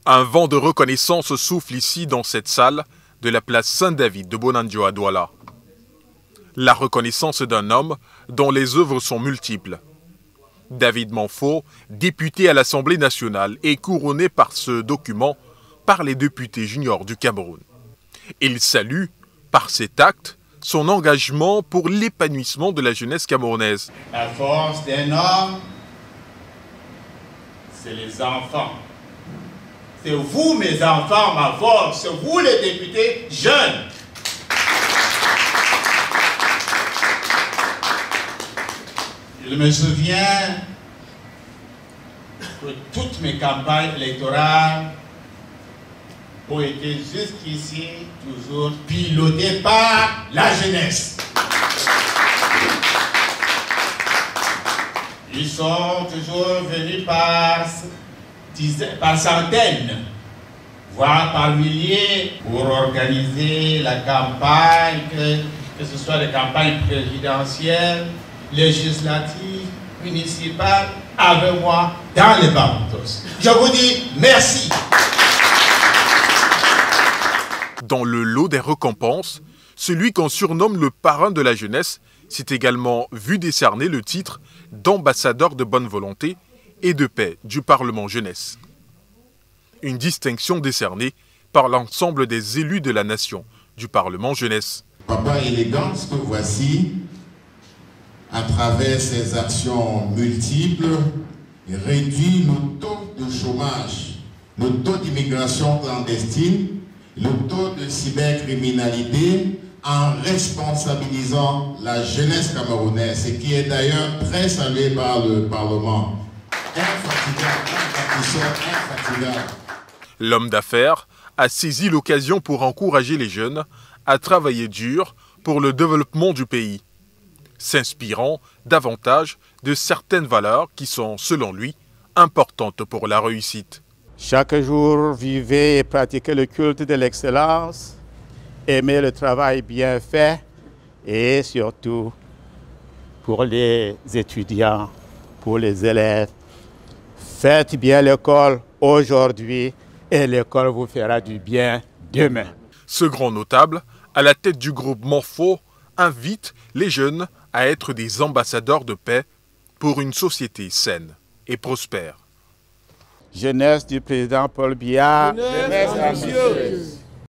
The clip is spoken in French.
Un vent de reconnaissance souffle ici dans cette salle de la place Saint-David de Bonanjo à Douala. La reconnaissance d'un homme dont les œuvres sont multiples. David Manfo, député à l'Assemblée nationale, est couronné par ce document par les députés juniors du Cameroun. Il salue, par cet acte, son engagement pour l'épanouissement de la jeunesse camerounaise. La force d'un homme, c'est les enfants. C'est vous, mes enfants, ma force. C'est vous, les députés jeunes. Je me souviens que toutes mes campagnes électorales ont été jusqu'ici toujours pilotées par la jeunesse. Ils sont toujours venus par centaines, voire par milliers, pour organiser la campagne, que ce soit les campagnes présidentielles, législatives, municipales, avec moi dans les Barbados. Je vous dis merci. Dans le lot des récompenses, celui qu'on surnomme le parrain de la jeunesse s'est également vu décerner le titre d'ambassadeur de bonne volonté et de paix du Parlement jeunesse. Une distinction décernée par l'ensemble des élus de la nation du Parlement jeunesse. Papa Élégance que voici, à travers ses actions multiples, réduit le taux de chômage, le taux d'immigration clandestine, le taux de cybercriminalité, en responsabilisant la jeunesse camerounaise, ce qui est d'ailleurs très salué par le Parlement. L'homme d'affaires a saisi l'occasion pour encourager les jeunes à travailler dur pour le développement du pays, s'inspirant davantage de certaines valeurs qui sont, selon lui, importantes pour la réussite. Chaque jour, vivez et pratiquez le culte de l'excellence, aimez le travail bien fait et surtout pour les étudiants, pour les élèves, faites bien l'école aujourd'hui et l'école vous fera du bien demain. Ce grand notable, à la tête du groupe Manfo, invite les jeunes à être des ambassadeurs de paix pour une société saine et prospère. Jeunesse du président Paul Biya, jeunesse ambitieuse.